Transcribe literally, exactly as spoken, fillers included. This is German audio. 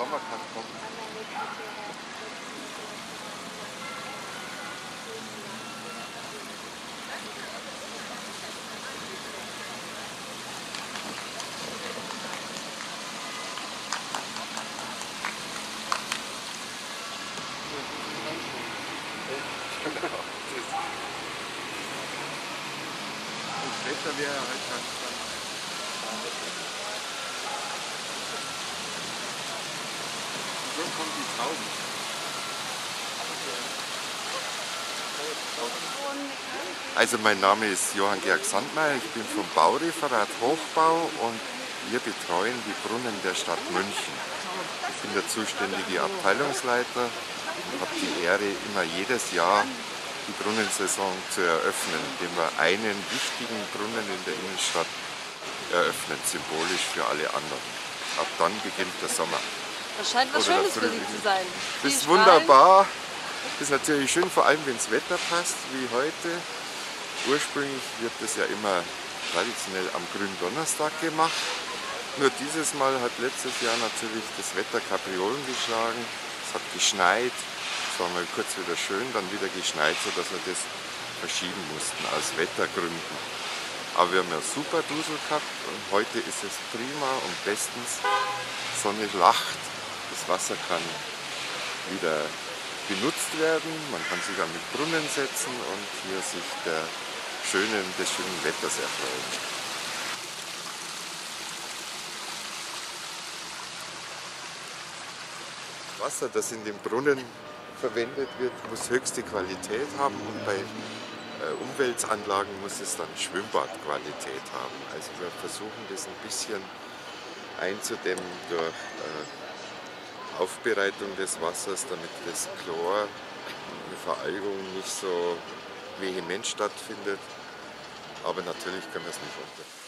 Mama kann kommen. Das Wetter wäre halt ganz spannend. So kommen die Trauben. Also mein Name ist Johann Georg Sandmeier, ich bin vom Baureferat Hochbau und wir betreuen die Brunnen der Stadt München. Ich bin der zuständige Abteilungsleiter und habe die Ehre, immer jedes Jahr die Brunnensaison zu eröffnen, indem wir einen wichtigen Brunnen in der Innenstadt eröffnen, symbolisch für alle anderen. Ab dann beginnt der Sommer. Das scheint was Schönes für Sie zu sein. Das ist wunderbar. Das ist natürlich schön, vor allem wenn das Wetter passt, wie heute. Ursprünglich wird das ja immer traditionell am Gründonnerstag gemacht. Nur dieses Mal hat letztes Jahr natürlich das Wetter Kapriolen geschlagen. Es hat geschneit. Es war mal kurz wieder schön, dann wieder geschneit, sodass wir das verschieben mussten aus Wettergründen. Aber wir haben ja super Dusel gehabt und heute ist es prima und bestens. Sonne lacht, das Wasser kann wieder benutzt werden, man kann sich an den Brunnen setzen und hier sich der schönen, des schönen Wetters erfreuen. Das Wasser, das in den Brunnen verwendet wird, muss höchste Qualität haben und bei äh, Umweltanlagen muss es dann Schwimmbadqualität haben. Also wir versuchen das ein bisschen einzudämmen durch äh, Aufbereitung des Wassers, damit das Chlor, eine Veralgung nicht so vehement stattfindet. Aber natürlich können wir es nicht unter.